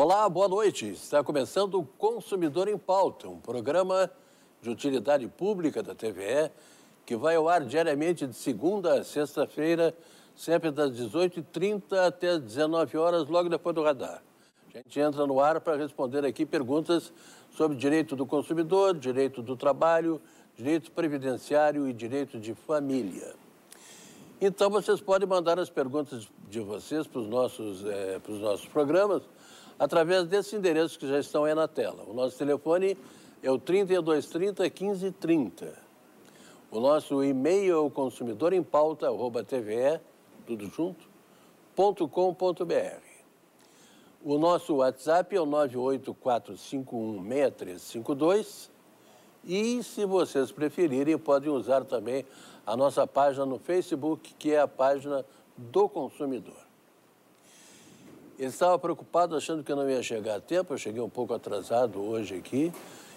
Olá, boa noite. Está começando o Consumidor em Pauta, um programa de utilidade pública da TVE que vai ao ar diariamente de segunda a sexta-feira, sempre das 18h30 até as 19 horas, logo depois do radar. A gente entra no ar para responder aqui perguntas sobre direito do consumidor, direito do trabalho, direito previdenciário e direito de família. Então, vocês podem mandar as perguntas de vocês para os nossos programas através desses endereços que já estão aí na tela. O nosso telefone é o 3230-1530. O nosso e-mail é o consumidorempauta@tve, tudo junto, .com.br. O nosso WhatsApp é o 984516352. E, se vocês preferirem, podem usar também a nossa página no Facebook, que é a página do consumidor. Ele estava preocupado, achando que eu não ia chegar a tempo. Eu cheguei um pouco atrasado hoje aqui.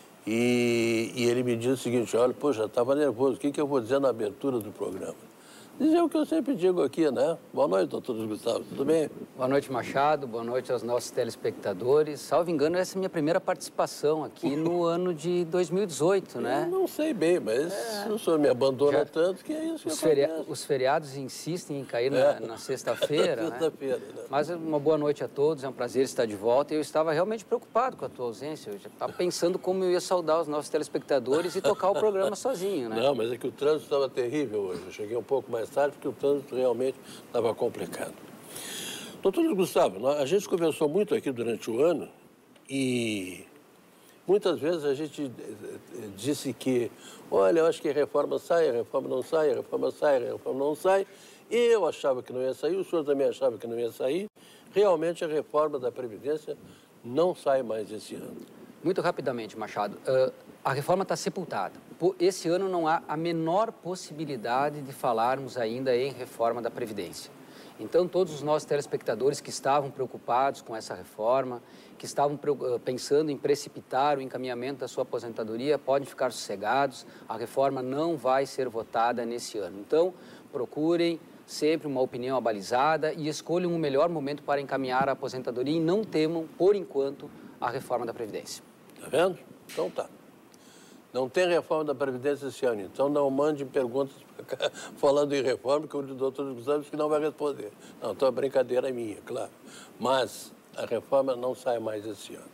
E ele me disse o seguinte: olha, poxa, estava nervoso, o que eu vou dizer na abertura do programa? Dizer o que eu sempre digo aqui, né? Boa noite, doutor Gustavo, tudo bem? Boa noite, Machado, boa noite aos nossos telespectadores. Salvo engano, essa é a minha primeira participação aqui no ano de 2018, né? Eu não sei bem, mas o senhor me abandona tanto que é isso que os feriados insistem em cair na sexta-feira, né? Sexta-feira, né? Mas uma boa noite a todos, é um prazer estar de volta. Eu estava realmente preocupado com a tua ausência, eu já estava pensando como eu ia saudar os nossos telespectadores e tocar o programa sozinho, né? Não, mas é que o trânsito estava terrível hoje. Eu cheguei um pouco mais tarde porque o trânsito realmente estava complicado. Doutor Gustavo, a gente conversou muito aqui durante o ano e muitas vezes a gente disse que, olha, eu acho que a reforma sai, a reforma não sai, a reforma sai, a reforma não sai. Eu achava que não ia sair, o senhor também achava que não ia sair. Realmente a reforma da Previdência não sai mais esse ano. Muito rapidamente, Machado. A reforma está sepultada. Esse ano não há a menor possibilidade de falarmos ainda em reforma da Previdência. Então, todos os nossos telespectadores que estavam preocupados com essa reforma, que estavam pensando em precipitar o encaminhamento da sua aposentadoria, podem ficar sossegados. A reforma não vai ser votada nesse ano. Então, procurem sempre uma opinião abalizada e escolham o melhor momento para encaminhar a aposentadoria e não temam, por enquanto, a reforma da Previdência. Tá vendo? Então tá. Não tem reforma da Previdência esse ano, então não mande perguntas falando em reforma, que o doutor Gustavo disse que não vai responder. Não, então a brincadeira é minha, claro. Mas a reforma não sai mais esse ano.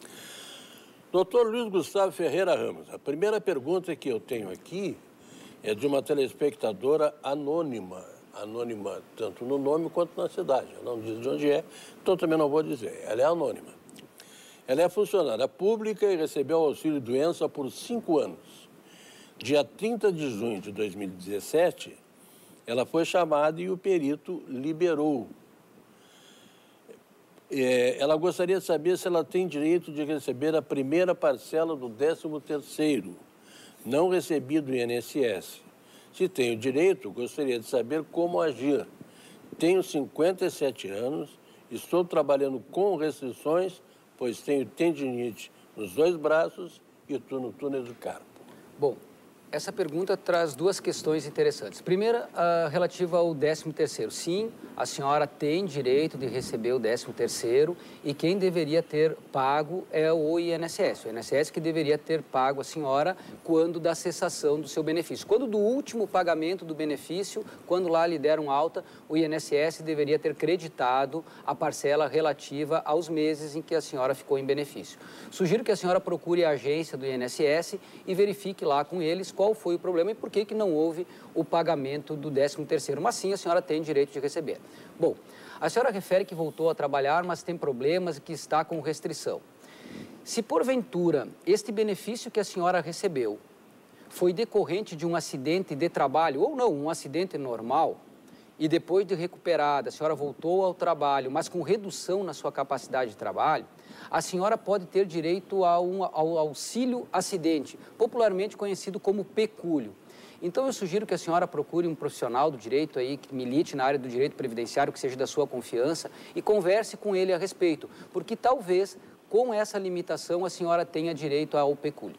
Doutor Luiz Gustavo Ferreira Ramos, a primeira pergunta que eu tenho aqui é de uma telespectadora anônima. Anônima tanto no nome quanto na cidade. Ela não diz de onde é, então também não vou dizer. Ela é anônima. Ela é funcionária pública e recebeu auxílio-doença por 5 anos. Dia 30 de junho de 2017, ela foi chamada e o perito liberou. Ela gostaria de saber se ela tem direito de receber a primeira parcela do 13º, não recebido do INSS. Se tem o direito, gostaria de saber como agir. Tenho 57 anos, estou trabalhando com restrições, pois tenho tendinite nos 2 braços e no túnel do carpo. Bom, essa pergunta traz 2 questões interessantes. Primeira, relativa ao 13º. Sim, a senhora tem direito de receber o 13º e quem deveria ter pago é o INSS. O INSS que deveria ter pago a senhora quando da cessação do seu benefício. Quando do último pagamento do benefício, quando lá lhe deram alta, o INSS deveria ter creditado a parcela relativa aos meses em que a senhora ficou em benefício. Sugiro que a senhora procure a agência do INSS e verifique lá com eles qual foi o problema e por que não houve o pagamento do 13º. Mas sim, a senhora tem direito de receber. Bom, a senhora refere que voltou a trabalhar, mas tem problemas e que está com restrição. Se porventura este benefício que a senhora recebeu foi decorrente de um acidente de trabalho, ou não, um acidente normal, e depois de recuperada, a senhora voltou ao trabalho, mas com redução na sua capacidade de trabalho, a senhora pode ter direito ao auxílio acidente, popularmente conhecido como pecúlio. Então, eu sugiro que a senhora procure um profissional do direito aí, que milite na área do direito previdenciário, que seja da sua confiança, e converse com ele a respeito, porque talvez, com essa limitação, a senhora tenha direito ao pecúlio.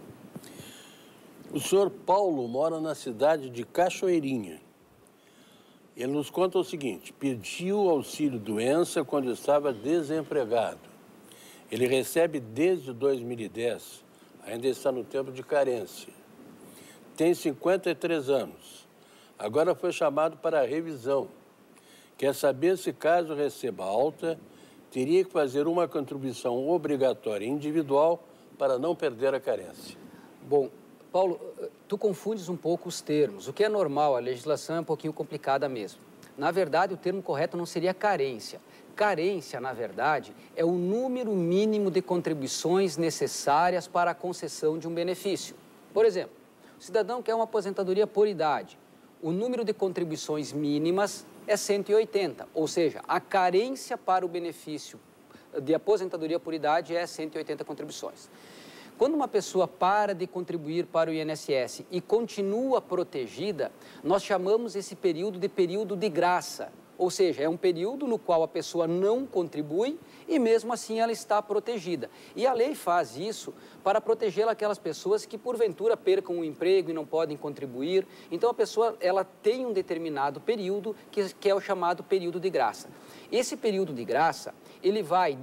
O senhor Paulo mora na cidade de Cachoeirinha. Ele nos conta o seguinte: pediu auxílio-doença quando estava desempregado. Ele recebe desde 2010, ainda está no tempo de carência. Tem 53 anos. Agora foi chamado para a revisão. Quer saber se, caso receba alta, teria que fazer uma contribuição obrigatória individual para não perder a carência. Bom, Paulo, tu confundes um pouco os termos. O que é normal, a legislação é um pouquinho complicada mesmo. Na verdade, o termo correto não seria carência. Carência, na verdade, é o número mínimo de contribuições necessárias para a concessão de um benefício. Por exemplo, o cidadão quer uma aposentadoria por idade. O número de contribuições mínimas é 180, ou seja, a carência para o benefício de aposentadoria por idade é 180 contribuições. Quando uma pessoa para de contribuir para o INSS e continua protegida, nós chamamos esse período de período de graça. Ou seja, é um período no qual a pessoa não contribui e mesmo assim ela está protegida. E a lei faz isso para proteger aquelas pessoas que porventura percam o emprego e não podem contribuir. Então a pessoa ela tem um determinado período que é o chamado período de graça. Esse período de graça, ele vai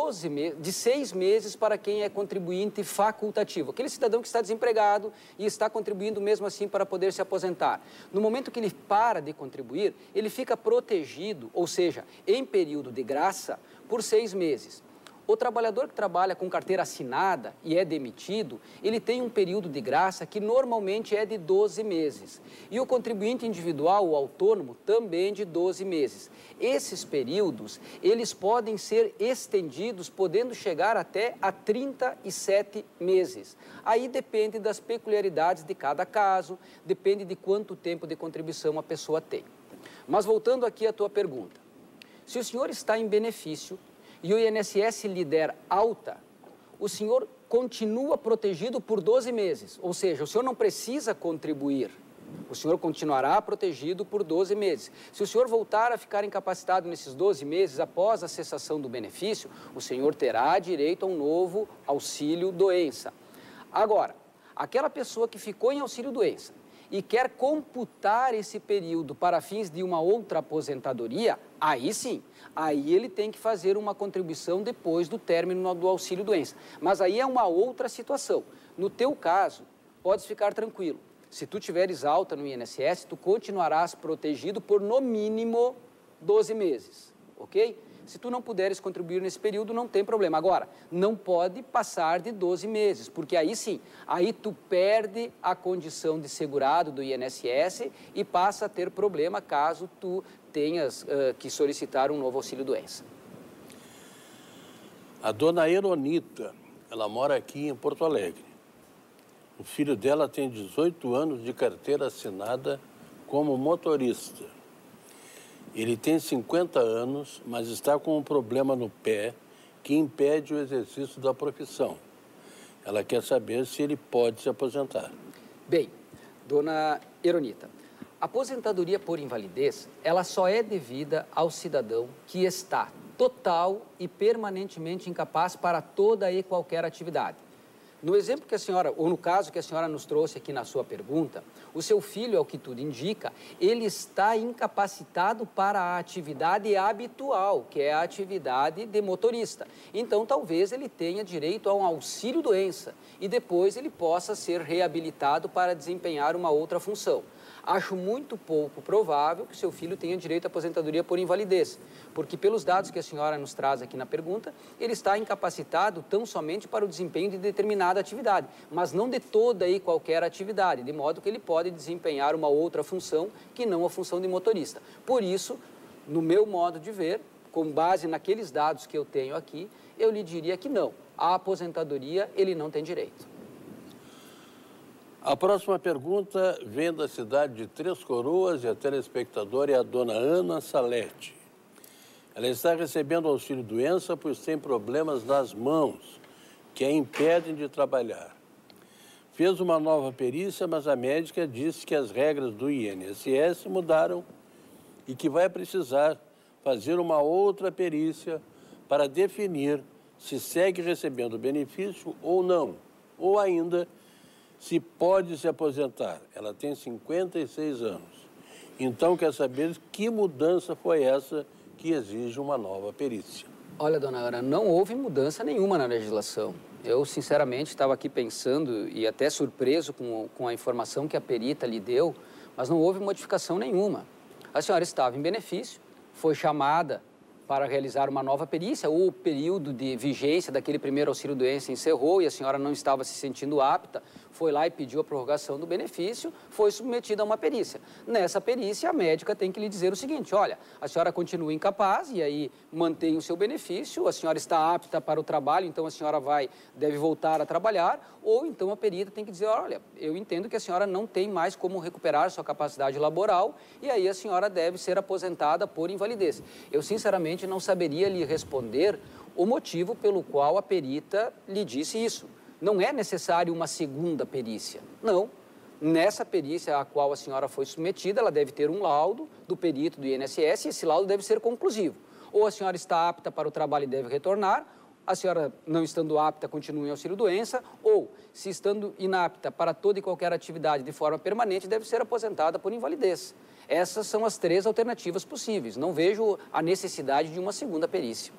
de 6 meses para quem é contribuinte facultativo, aquele cidadão que está desempregado e está contribuindo mesmo assim para poder se aposentar. No momento que ele para de contribuir, ele fica protegido, ou seja, em período de graça, por 6 meses. O trabalhador que trabalha com carteira assinada e é demitido, ele tem um período de graça que normalmente é de 12 meses. E o contribuinte individual, o autônomo, também de 12 meses. Esses períodos, eles podem ser estendidos, podendo chegar até a 37 meses. Aí depende das peculiaridades de cada caso, depende de quanto tempo de contribuição a pessoa tem. Mas voltando aqui à tua pergunta, se o senhor está em benefício e o INSS lhe der alta, o senhor continua protegido por 12 meses, ou seja, o senhor não precisa contribuir, o senhor continuará protegido por 12 meses. Se o senhor voltar a ficar incapacitado nesses 12 meses após a cessação do benefício, o senhor terá direito a um novo auxílio-doença. Agora, aquela pessoa que ficou em auxílio-doença e quer computar esse período para fins de uma outra aposentadoria, aí sim, aí ele tem que fazer uma contribuição depois do término do auxílio-doença. Mas aí é uma outra situação. No teu caso, podes ficar tranquilo. Se tu tiveres alta no INSS, tu continuarás protegido por no mínimo 12 meses, ok? Se tu não puderes contribuir nesse período, não tem problema. Agora, não pode passar de 12 meses, porque aí sim, aí tu perde a condição de segurado do INSS e passa a ter problema caso tu tenhas que solicitar um novo auxílio-doença. A dona Eronita, ela mora aqui em Porto Alegre. O filho dela tem 18 anos de carteira assinada como motorista. Ele tem 50 anos, mas está com um problema no pé que impede o exercício da profissão. Ela quer saber se ele pode se aposentar. Bem, dona Eronita, a aposentadoria por invalidez, ela só é devida ao cidadão que está total e permanentemente incapaz para toda e qualquer atividade. No exemplo que a senhora, ou no caso que a senhora nos trouxe aqui na sua pergunta, o seu filho, ao que tudo indica, ele está incapacitado para a atividade habitual, que é a atividade de motorista. Então, talvez ele tenha direito a um auxílio-doença e depois ele possa ser reabilitado para desempenhar uma outra função. Acho muito pouco provável que seu filho tenha direito à aposentadoria por invalidez, porque pelos dados que a senhora nos traz aqui na pergunta, ele está incapacitado tão somente para o desempenho de determinada atividade, mas não de toda e qualquer atividade, de modo que ele pode desempenhar uma outra função que não a função de motorista. Por isso, no meu modo de ver, com base naqueles dados que eu tenho aqui, eu lhe diria que não, a aposentadoria ele não tem direito. A próxima pergunta vem da cidade de Três Coroas e a telespectadora é a dona Ana Salete. Ela está recebendo auxílio-doença pois tem problemas nas mãos que a impedem de trabalhar. Fez uma nova perícia, mas a médica disse que as regras do INSS mudaram e que vai precisar fazer uma outra perícia para definir se segue recebendo benefício ou não, ou ainda se pode se aposentar. Ela tem 56 anos. Então, quer saber que mudança foi essa que exige uma nova perícia. Olha, dona Ana, não houve mudança nenhuma na legislação. Eu, sinceramente, estava aqui pensando e até surpreso com a informação que a perita lhe deu, mas não houve modificação nenhuma. A senhora estava em benefício, foi chamada para realizar uma nova perícia, ou o período de vigência daquele primeiro auxílio-doença encerrou e a senhora não estava se sentindo apta, foi lá e pediu a prorrogação do benefício, foi submetida a uma perícia. Nessa perícia, a médica tem que lhe dizer o seguinte, olha, a senhora continua incapaz e aí mantém o seu benefício, a senhora está apta para o trabalho, então a senhora deve voltar a trabalhar, ou então a perita tem que dizer, olha, eu entendo que a senhora não tem mais como recuperar sua capacidade laboral e aí a senhora deve ser aposentada por invalidez. Eu, sinceramente, não saberia lhe responder o motivo pelo qual a perita lhe disse isso. Não é necessário uma segunda perícia. Não. Nessa perícia a qual a senhora foi submetida, ela deve ter um laudo do perito do INSS e esse laudo deve ser conclusivo. Ou a senhora está apta para o trabalho e deve retornar, a senhora, não estando apta, continua em auxílio-doença, ou, se estando inapta para toda e qualquer atividade de forma permanente, deve ser aposentada por invalidez. Essas são as 3 alternativas possíveis. Não vejo a necessidade de uma segunda perícia.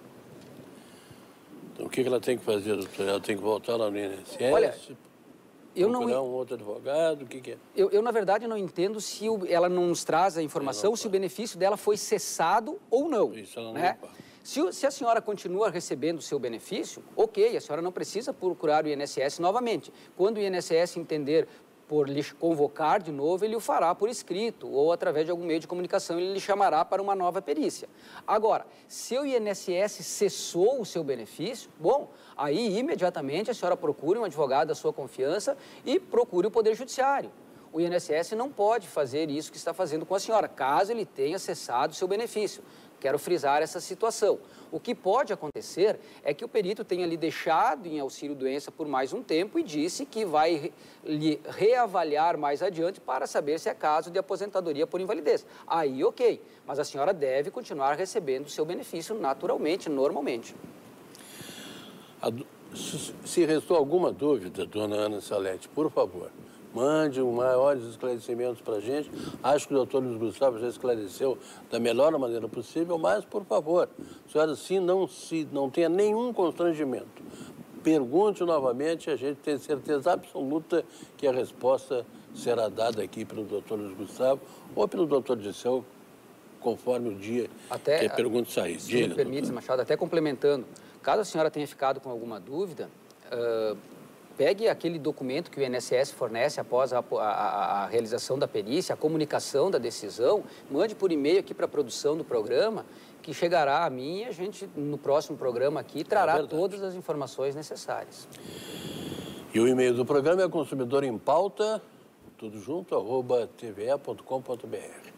Então, o que ela tem que fazer, doutor? Ela tem que voltar lá no INSS? Olha, procurar um outro advogado? O que é? Eu, na verdade, não entendo se ela não nos traz a informação se o benefício dela foi cessado ou não. Isso ela não né? fala. Se a senhora continua recebendo o seu benefício, ok, a senhora não precisa procurar o INSS novamente. Quando o INSS entender por lhe convocar de novo, ele o fará por escrito ou através de algum meio de comunicação, ele lhe chamará para uma nova perícia. Agora, se o INSS cessou o seu benefício, bom, aí imediatamente a senhora procure um advogado da sua confiança e procure o Poder Judiciário. O INSS não pode fazer isso que está fazendo com a senhora, caso ele tenha cessado o seu benefício. Quero frisar essa situação. O que pode acontecer é que o perito tenha lhe deixado em auxílio-doença por mais um tempo e disse que vai lhe reavaliar mais adiante para saber se é caso de aposentadoria por invalidez. Aí, ok, mas a senhora deve continuar recebendo o seu benefício naturalmente, normalmente. Se restou alguma dúvida, dona Ana Salete, por favor, mande maiores esclarecimentos para a gente. Acho que o doutor Luiz Gustavo já esclareceu da melhor maneira possível, mas, por favor, a senhora, não tenha nenhum constrangimento. Pergunte novamente, a gente tem certeza absoluta que a resposta será dada aqui pelo doutor Luiz Gustavo ou pelo doutor Disseu, conforme o dia que a pergunta sair. Se me permite, Machado, até complementando, caso a senhora tenha ficado com alguma dúvida, pegue aquele documento que o INSS fornece após a realização da perícia, a comunicação da decisão, mande por e-mail aqui para a produção do programa, que chegará a mim e a gente, no próximo programa aqui, trará todas as informações necessárias. E o e-mail do programa é consumidorempauta, tudo junto, @tve.com.br.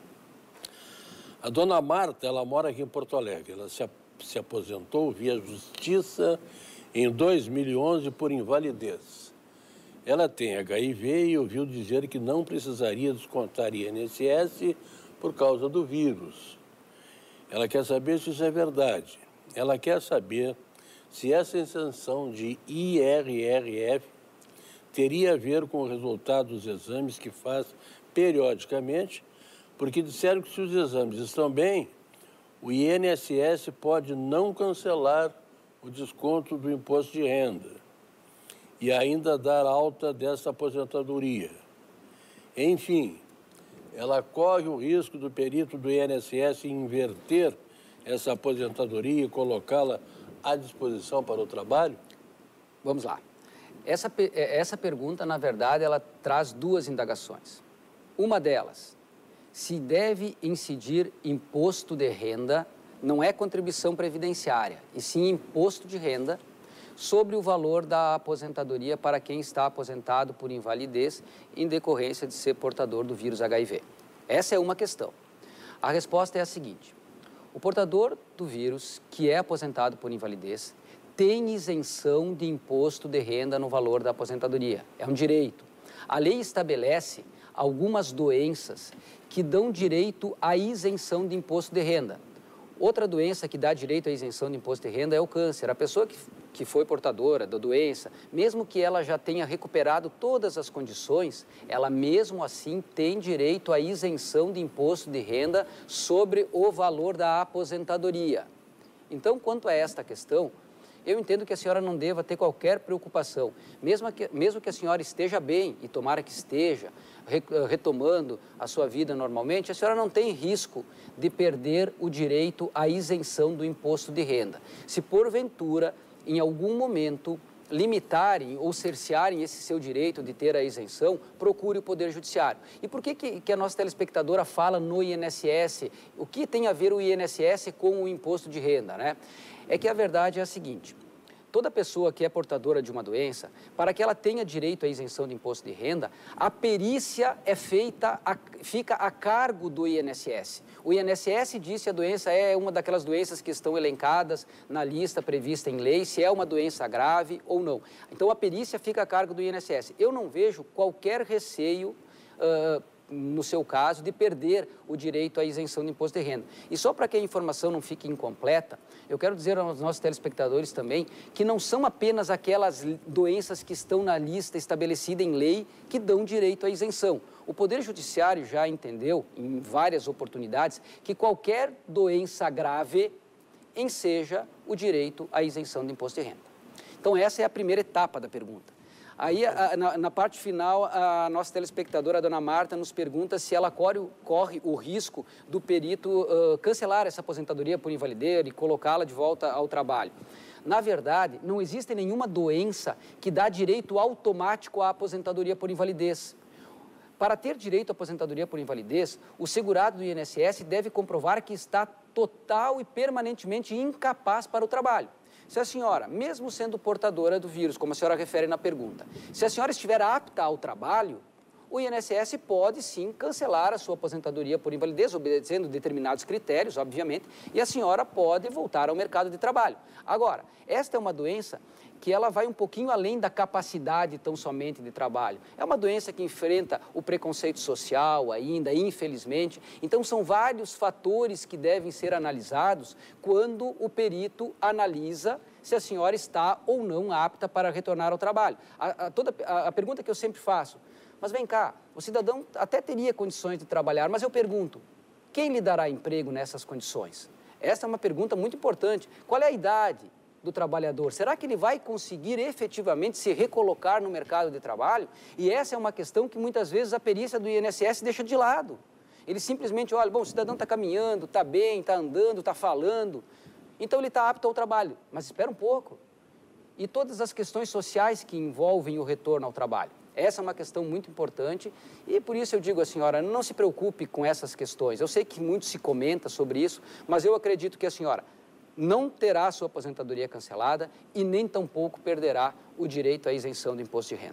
A dona Marta, ela mora aqui em Porto Alegre, ela se aposentou via justiça em 2011 por invalidez. Ela tem HIV e ouviu dizer que não precisaria descontar INSS por causa do vírus. Ela quer saber se isso é verdade. Ela quer saber se essa isenção de IRRF teria a ver com o resultado dos exames que faz periodicamente, porque disseram que se os exames estão bem, o INSS pode não cancelar o desconto do imposto de renda e ainda dar alta dessa aposentadoria. Enfim, ela corre o risco do perito do INSS inverter essa aposentadoria e colocá-la à disposição para o trabalho? Vamos lá. Essa pergunta, na verdade, ela traz 2 indagações. Uma delas, se deve incidir imposto de renda, não é contribuição previdenciária, e sim imposto de renda sobre o valor da aposentadoria para quem está aposentado por invalidez em decorrência de ser portador do vírus HIV. Essa é uma questão. A resposta é a seguinte: o portador do vírus que é aposentado por invalidez tem isenção de imposto de renda no valor da aposentadoria. É um direito. A lei estabelece algumas doenças que dão direito à isenção de imposto de renda. Outra doença que dá direito à isenção de imposto de renda é o câncer. A pessoa que foi portadora da doença, mesmo que ela já tenha recuperado todas as condições, ela mesmo assim tem direito à isenção de imposto de renda sobre o valor da aposentadoria. Então, quanto a esta questão, eu entendo que a senhora não deva ter qualquer preocupação. Mesmo que a senhora esteja bem, e tomara que esteja, retomando a sua vida normalmente, a senhora não tem risco de perder o direito à isenção do imposto de renda. Se porventura, em algum momento, limitarem ou cercearem esse seu direito de ter a isenção, procure o Poder Judiciário. E por que a nossa telespectadora fala no INSS? O que tem a ver o INSS com o imposto de renda, né? É que a verdade é a seguinte: toda pessoa que é portadora de uma doença, para que ela tenha direito à isenção de imposto de renda, a perícia fica a cargo do INSS. O INSS diz se a doença é uma daquelas doenças que estão elencadas na lista prevista em lei, se é uma doença grave ou não. Então, a perícia fica a cargo do INSS. Eu não vejo qualquer receio no seu caso, de perder o direito à isenção de imposto de renda. E só para que a informação não fique incompleta, eu quero dizer aos nossos telespectadores também que não são apenas aquelas doenças que estão na lista estabelecida em lei que dão direito à isenção. O Poder Judiciário já entendeu, em várias oportunidades, que qualquer doença grave enseja o direito à isenção de imposto de renda. Então, essa é a primeira etapa da pergunta. Aí, na parte final, a nossa telespectadora, a dona Marta, nos pergunta se ela corre o risco do perito cancelar essa aposentadoria por invalidez e colocá-la de volta ao trabalho. Na verdade, não existe nenhuma doença que dá direito automático à aposentadoria por invalidez. Para ter direito à aposentadoria por invalidez, o segurado do INSS deve comprovar que está total e permanentemente incapaz para o trabalho. Se a senhora, mesmo sendo portadora do vírus, como a senhora refere na pergunta, se a senhora estiver apta ao trabalho, o INSS pode sim cancelar a sua aposentadoria por invalidez, obedecendo determinados critérios, obviamente, e a senhora pode voltar ao mercado de trabalho. Agora, esta é uma doença que ela vai um pouquinho além da capacidade tão somente de trabalho. É uma doença que enfrenta o preconceito social ainda, infelizmente. Então, são vários fatores que devem ser analisados quando o perito analisa se a senhora está ou não apta para retornar ao trabalho. A pergunta que eu sempre faço: mas vem cá, o cidadão até teria condições de trabalhar, mas eu pergunto, quem lhe dará emprego nessas condições? Essa é uma pergunta muito importante. Qual é a idade do trabalhador? Será que ele vai conseguir efetivamente se recolocar no mercado de trabalho? E essa é uma questão que muitas vezes a perícia do INSS deixa de lado. Ele simplesmente olha, bom, o cidadão está caminhando, está bem, está andando, está falando, então ele está apto ao trabalho. Mas espera um pouco. E todas as questões sociais que envolvem o retorno ao trabalho? Essa é uma questão muito importante e por isso eu digo à senhora, não se preocupe com essas questões. Eu sei que muito se comenta sobre isso, mas eu acredito que a senhora não terá a sua aposentadoria cancelada e nem tampouco perderá o direito à isenção do imposto de renda.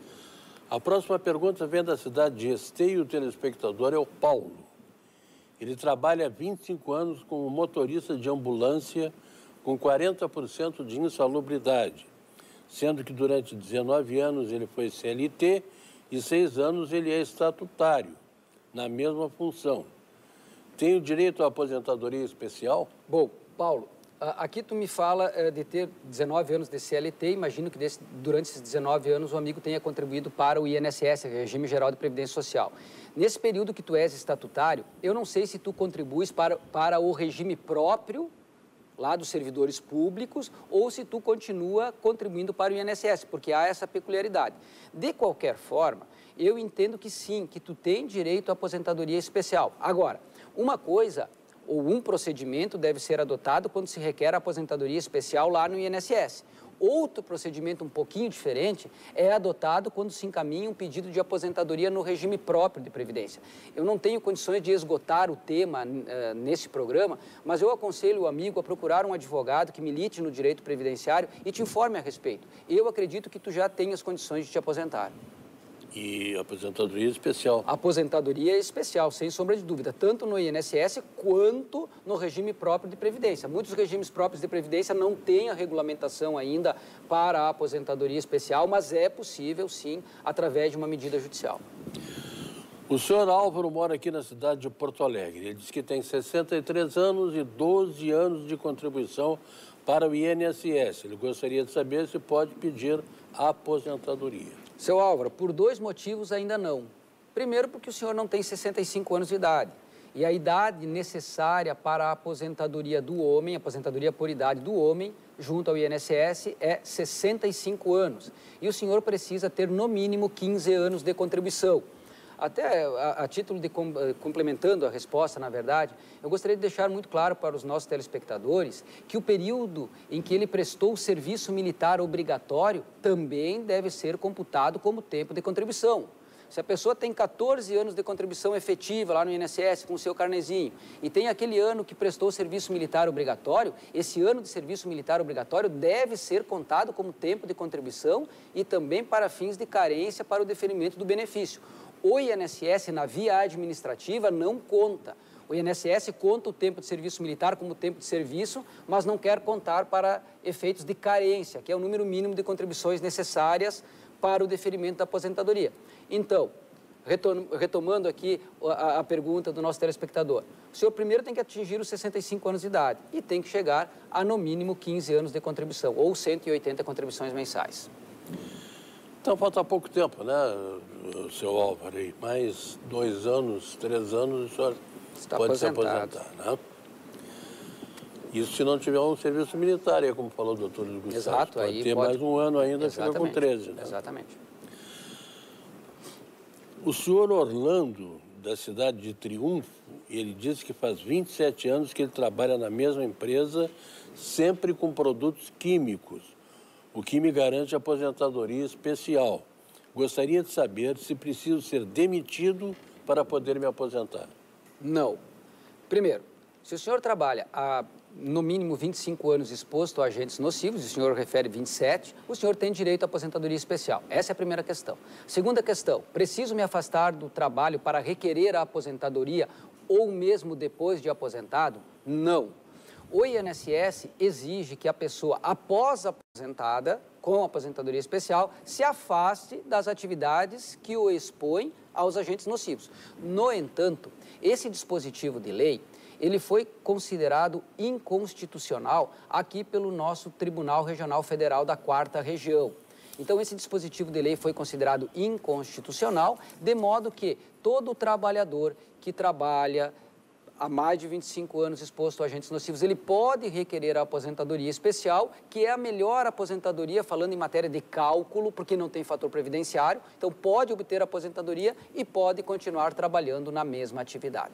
A próxima pergunta vem da cidade de Esteio, o telespectador é o Paulo. Ele trabalha há 25 anos como motorista de ambulância com 40% de insalubridade, sendo que durante 19 anos ele foi CLT e 6 anos ele é estatutário, na mesma função. Tem o direito à aposentadoria especial? Bom, Paulo, aqui tu me fala de ter 19 anos de CLT, imagino que durante esses 19 anos o amigo tenha contribuído para o INSS, Regime Geral de Previdência Social. Nesse período que tu és estatutário, eu não sei se tu contribuis para o regime próprio lá dos servidores públicos, ou se tu continua contribuindo para o INSS, porque há essa peculiaridade. De qualquer forma, eu entendo que sim, que tu tem direito à aposentadoria especial. Agora, uma coisa ou um procedimento deve ser adotado quando se requer a aposentadoria especial lá no INSS. Outro procedimento um pouquinho diferente é adotado quando se encaminha um pedido de aposentadoria no regime próprio de previdência. Eu não tenho condições de esgotar o tema nesse programa, mas eu aconselho o amigo a procurar um advogado que milite no direito previdenciário e te informe a respeito. Eu acredito que tu já tenhas condições de te aposentar. E aposentadoria especial? Aposentadoria especial, sem sombra de dúvida, tanto no INSS quanto no regime próprio de previdência. Muitos regimes próprios de previdência não têm a regulamentação ainda para a aposentadoria especial, mas é possível, sim, através de uma medida judicial. O senhor Álvaro mora aqui na cidade de Porto Alegre. Ele diz que tem 63 anos e 12 anos de contribuição para o INSS. Ele gostaria de saber se pode pedir aposentadoria. Seu Álvaro, por 2 motivos ainda não. Primeiro, porque o senhor não tem 65 anos de idade. E a idade necessária para a aposentadoria do homem, aposentadoria por idade do homem, junto ao INSS, é 65 anos. E o senhor precisa ter, no mínimo, 15 anos de contribuição. Até a título de complementando a resposta, na verdade, eu gostaria de deixar muito claro para os nossos telespectadores que o período em que ele prestou o serviço militar obrigatório também deve ser computado como tempo de contribuição. Se a pessoa tem 14 anos de contribuição efetiva lá no INSS com o seu carnezinho e tem aquele ano que prestou o serviço militar obrigatório, esse ano de serviço militar obrigatório deve ser contado como tempo de contribuição e também para fins de carência para o deferimento do benefício. O INSS, na via administrativa, não conta. O INSS conta o tempo de serviço militar como tempo de serviço, mas não quer contar para efeitos de carência, que é o número mínimo de contribuições necessárias para o deferimento da aposentadoria. Então, retomando aqui a pergunta do nosso telespectador, o senhor primeiro tem que atingir os 65 anos de idade e tem que chegar a, no mínimo, 15 anos de contribuição, ou 180 contribuições mensais. Então, falta pouco tempo, né, seu Álvaro? Mais 2 anos, 3 anos, o senhor pode se aposentar, né? Isso se não tiver um serviço militar, como falou o doutor Gustavo. Exato. Pode aí ter mais um ano ainda, fica com 13, né? Exatamente. O senhor Orlando, da cidade de Triunfo, ele disse que faz 27 anos que ele trabalha na mesma empresa, sempre com produtos químicos, o que me garante aposentadoria especial. Gostaria de saber se preciso ser demitido para poder me aposentar. Não. Primeiro, se o senhor trabalha há, no mínimo, 25 anos exposto a agentes nocivos, e o senhor refere 27, o senhor tem direito à aposentadoria especial. Essa é a primeira questão. Segunda questão, preciso me afastar do trabalho para requerer a aposentadoria ou mesmo depois de aposentado? Não. O INSS exige que a pessoa, após aposentada, com aposentadoria especial, se afaste das atividades que o expõem aos agentes nocivos. No entanto, esse dispositivo de lei, ele foi considerado inconstitucional aqui pelo nosso Tribunal Regional Federal da 4ª Região. Então, esse dispositivo de lei foi considerado inconstitucional, de modo que todo trabalhador que trabalha há mais de 25 anos exposto a agentes nocivos, ele pode requerer a aposentadoria especial, que é a melhor aposentadoria, falando em matéria de cálculo, porque não tem fator previdenciário, então pode obter a aposentadoria e pode continuar trabalhando na mesma atividade.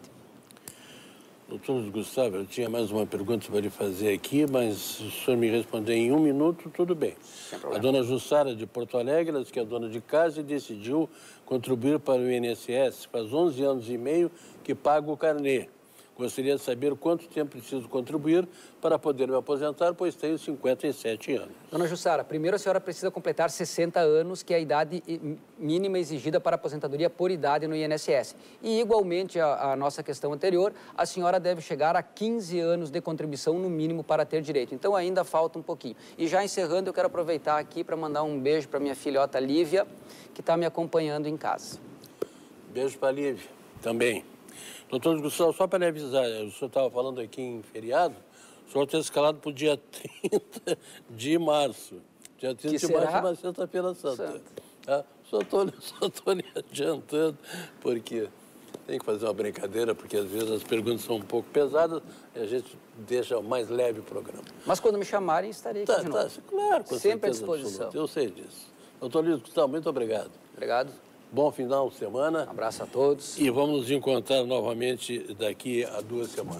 Doutor Gustavo, eu tinha mais uma pergunta para lhe fazer aqui, mas se o senhor me responder em 1 minuto, tudo bem. A dona Jussara de Porto Alegre, ela que é dona de casa e decidiu contribuir para o INSS, faz 11 anos e meio que paga o carnê. Gostaria de saber quanto tempo preciso contribuir para poder me aposentar, pois tenho 57 anos. Dona Jussara, primeiro a senhora precisa completar 60 anos, que é a idade mínima exigida para aposentadoria por idade no INSS. E, igualmente à nossa questão anterior, a senhora deve chegar a 15 anos de contribuição no mínimo para ter direito. Então, ainda falta um pouquinho. E já encerrando, eu quero aproveitar aqui para mandar um beijo para minha filhota Lívia, que está me acompanhando em casa. Beijo para a Lívia, também. Doutor Gustavo, só para lhe avisar, o senhor estava falando aqui em feriado, o senhor está escalado para o dia 30 de março. Dia 30 de março é uma sexta-feira santa. Tá? Só estou lhe adiantando, porque tem que fazer uma brincadeira, porque às vezes as perguntas são um pouco pesadas e a gente deixa mais leve o programa. Mas quando me chamarem, estarei aqui de novo. Claro, com sempre à absoluta. disposição. Eu sei disso. Doutor Luiz Gustavo, muito obrigado. Obrigado. Bom final de semana. Um abraço a todos. E vamos nos encontrar novamente daqui a 2 semanas.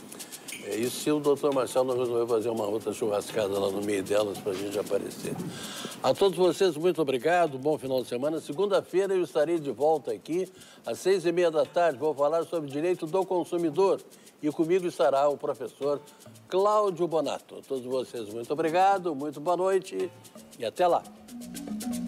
E se o doutor Marcelo não resolveu fazer uma outra churrascada lá no meio delas para a gente aparecer. A todos vocês, muito obrigado. Bom final de semana. Segunda-feira eu estarei de volta aqui às 6h30 da tarde. Vou falar sobre direito do consumidor. E comigo estará o professor Cláudio Bonato. A todos vocês, muito obrigado, muito boa noite e até lá.